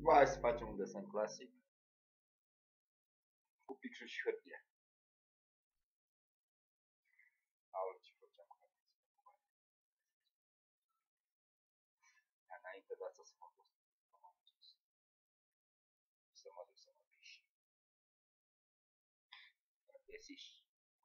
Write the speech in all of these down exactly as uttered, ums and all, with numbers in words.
Hai să facem un desen clasic cu pixul și hârtie. Aoleu, ce făceam? Înainte de asta să mă pus. Să mă duc să mă piși. Găsiși.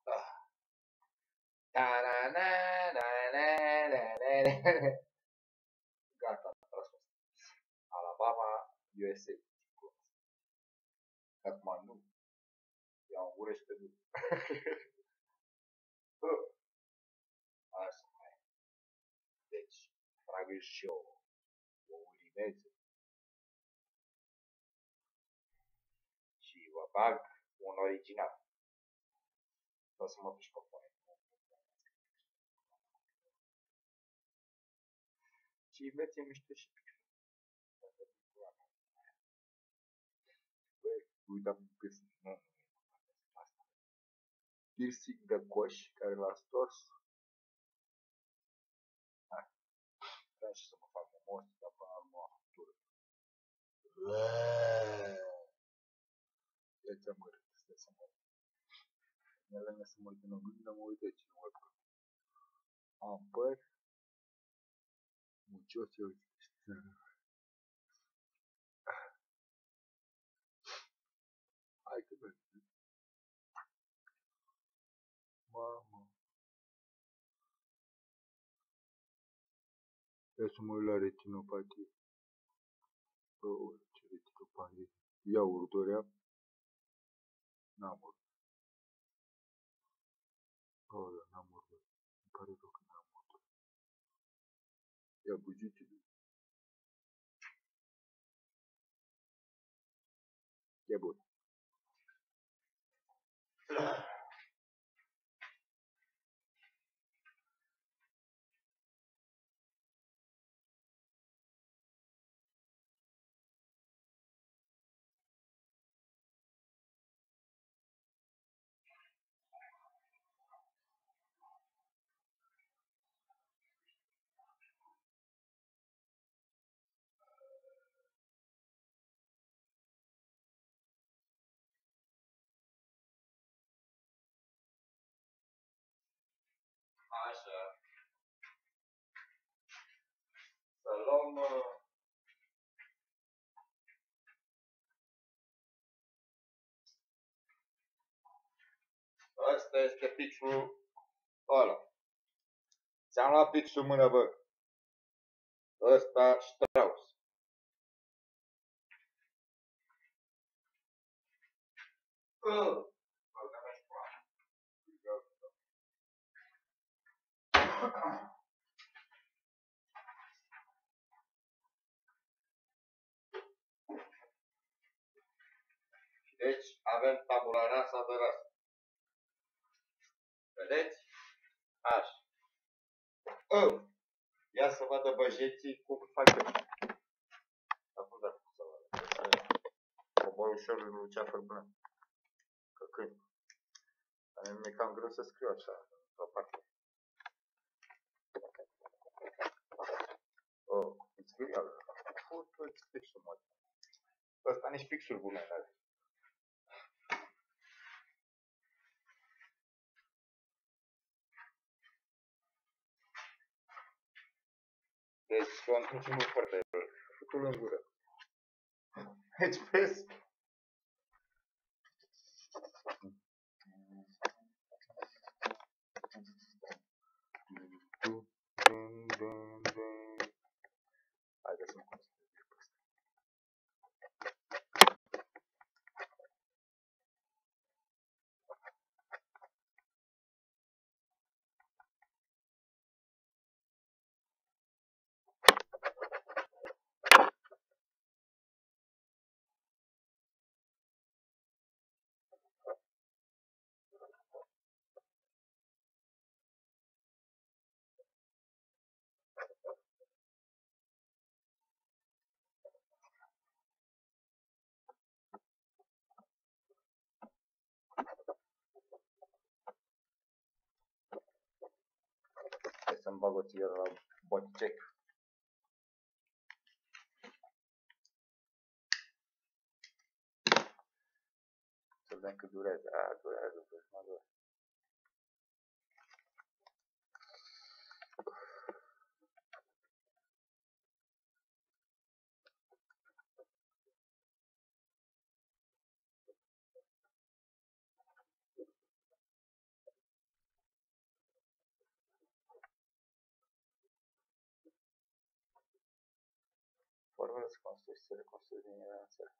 Gata, am tras asta. Alabama, U S A. Acum nu. Iau în gură și pe duc. Hai să mai. Deci, trag și eu o urineze. Și vă bag un original. O să mă piși pe pune. Și veți e mișto și pixul. Băi, uita-mi piercing. Nu, asta. Piercing de coș care l-a stors. Hai. Vreau și să mă fac un most, dar până la urmă o tură. Ia ți-am mărit, stai să mă uit. Ele ne să mă uit în oglindă, mă uit aici în webcam. Am păr. Mucios, eu uite. Hai că mergi. Mamă. Ia să mă uit la retinopatie. Oh, ce retinopatie. Ia urdurea. N-am urdurea. Oh, eu n-am urdurea. Îmi pare rău că n-am urdurea. Ia bugetele. E bun. Așa. Să luăm... Asta este pixul ăla. Ți-am luat pixul în mână, bă. Ăsta Strauss. Uh. Deci avem tabula rasa de rasă. Vedeți? Așa. Uh. Ia să vadă băjeții cum fac eu. Acum da, să vadă. Cobor ușor în lucea fărbună. Că când. Dar mi-e cam greu să scriu așa. Într-o parte. Oh, îți scriu iar. Fut-ți pixul, mă. Ăsta nici pixul bune n-are. Deci, eu atunci nu foarte rău. Fătul în gură. Deci, vezi? Haide să mă concentrez pe asta. Hai să-mi bag o țigară la boticec. vedem cât durează. A, durează, păi mă doar. Formele să construi, să le construi din ele în țară.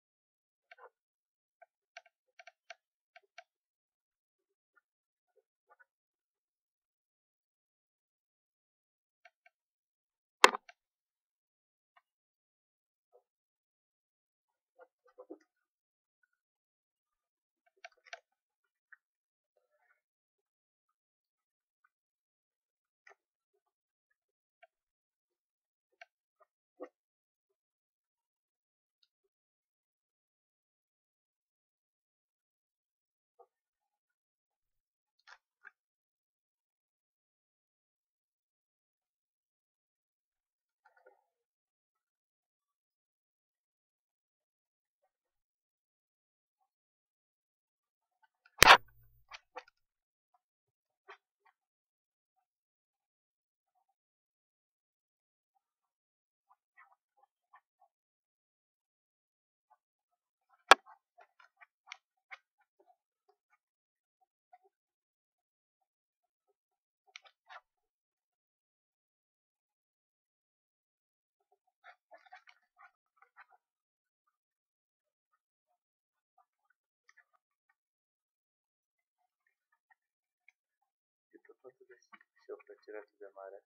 E tot atât de simplu și o plăcere atât de mare.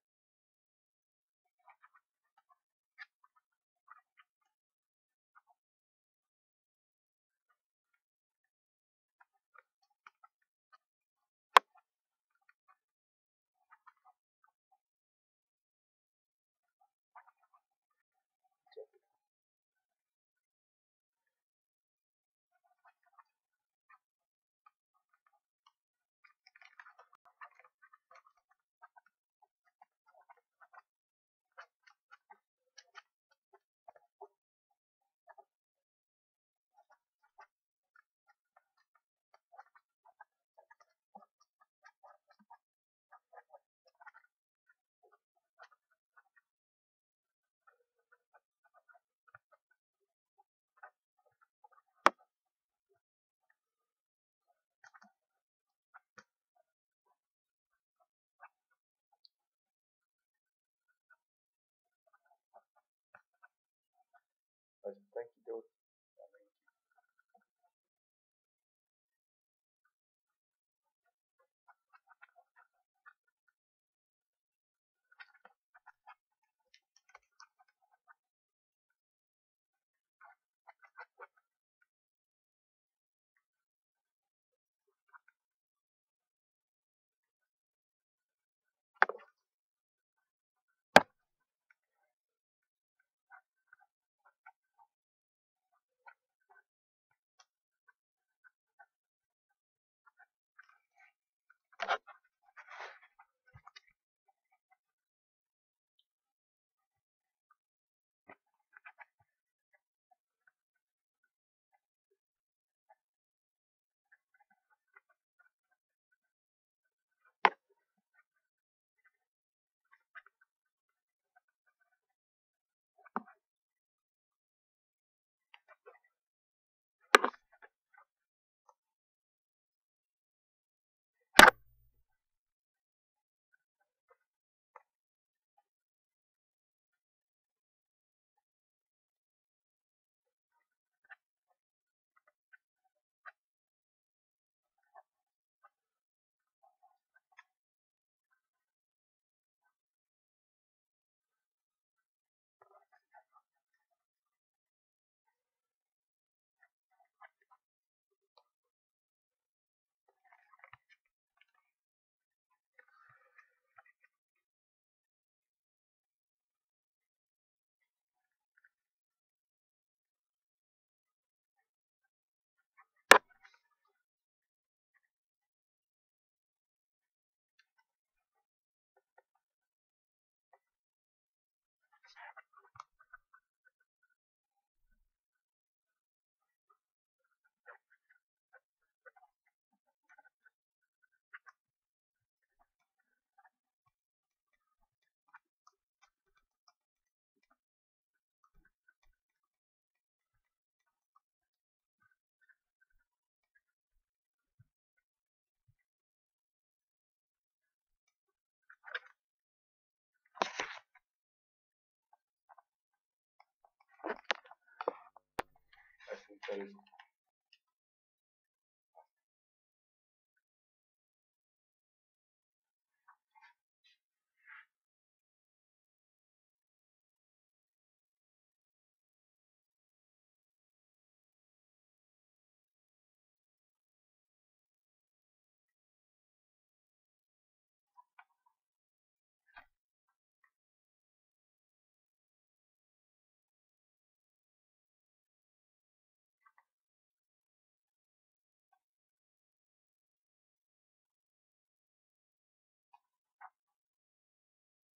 ferește.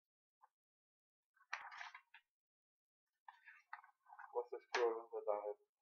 O să scriu o rândă, dar